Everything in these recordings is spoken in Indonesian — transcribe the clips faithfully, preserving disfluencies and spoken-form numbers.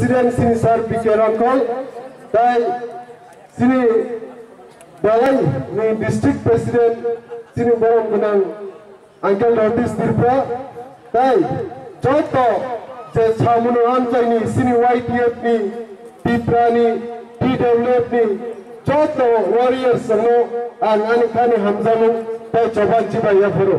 President sini Sir P K Rangkol, tai sini balai ni District President sini Borong Gunang Uncle Notice Dirpa, tai joto je Chamunu Anjay ni sini Y T F ni Tipra ni P W F ni joto warriors semua an anikani hamzamu tai coban ciba ya fero.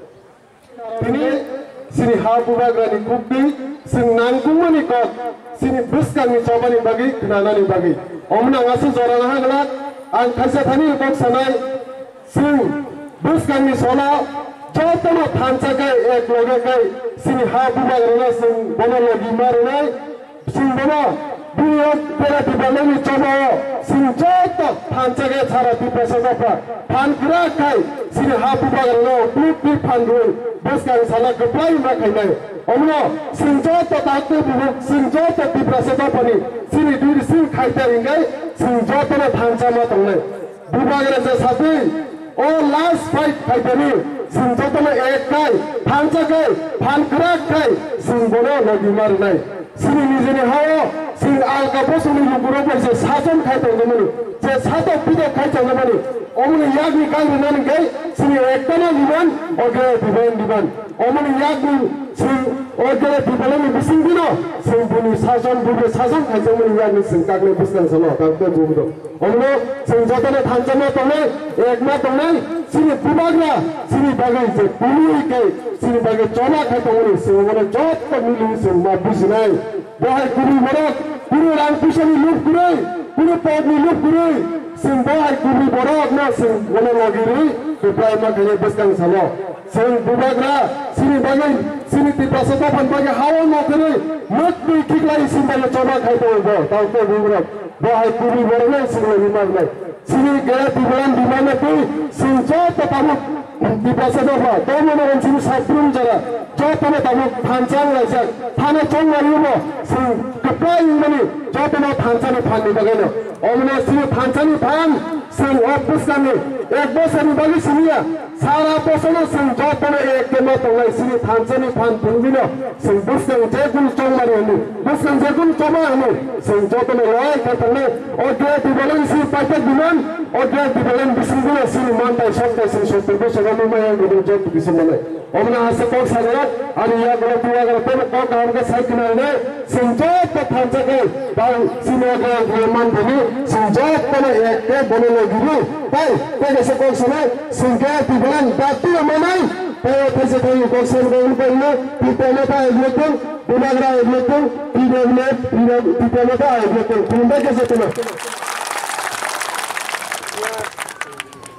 Ini sini habu bagrani kubbi sing nangkumani kok sini buskan ni coban ni bagi kenana ni bagi. Omna ngasu jorana haglat an khasa thani kok sanai sing buskan ni sola joto no thancha kai ek loge kai sini habu bagrana sing bono logi marunai sing bono Biar pera di dalam ini coba sing joto pancaga cara di pasar apa pan gerak kai sini hapu bagal lo dupi pan dulu bos kan salah keplai makai nai omno sing joto takut bubuk sing joto di pasar apa ni sini diri sing kai teringgai sing joto na panca matang nai bubagal aja satu oh last fight kai teri sing joto na ek kai panca kai pan gerak kai sing bono lagi mar nai sini ni sini hawa sing alga bosuni luguro bolse sajon khaito ngamani je sato pido khaito ngamani omuni yagni kangri nan gai sini ekana liban ogere diban diban omuni yagni sing ogere dibalani bising dino sing buni sajon buge sajon khaito omuni yagni sing kagle biskan salo kakte budo omno sing jotane thanjama tone ekma tone sini bubagra sini bagai je buni kai sini bagai chona khaito omuni sing omuni jot ko milu sing ma busnai bahai kuri morok kuri rangpusani lup kurai kuri podni lup kurai sing bahai kuri borok na sing wala logiri kuplai ma kaya beskan salo sing bubagra sini bagai sini tipa setapan bagai hawa ma kiri mat ni kiklai sing bagai coba khaito bo tau ko bubagra bahai kuri borok na sing lagi magnai sini gaya tibulan di mana tu sing jota tamu tipa setapan tomo na sini sabun jara jota na tamu pancang lajak thana chong lagi bo sing keplai mani jota na pancang ni pan ni bagai no omna sini pancang ni pan sing opus kami ek bosan bagi sini ya सारा पोषण संजोत में एक के मत होगा इसलिए थांचनी फान पुंगिनो संबुस्कन जेकुन चोंगमारी हनु बुस्कन जेकुन चोमा हनु संजोत में लोय करतने और दे दिबलन सी पाटे दिमान और दे दिबलन बिसिंगुना सी मानता शब्द से सोते को सगनु में गुदु जोत बिसिमले ओमना हसे को सागरत अनि या गलो पुरा गलो तो को काम के साइकिल ने संजोत थांचके दाउ सिनेगा ग्रामन भूमि संजोत में एक के बनले गिरु भाई तेरे से को समय Sanjyot dan batu manai pada fase tahu konsen kaum kaum kita mata eklepun bunagra eklepun tidak tidak kita mata eklepun kumba ke setuna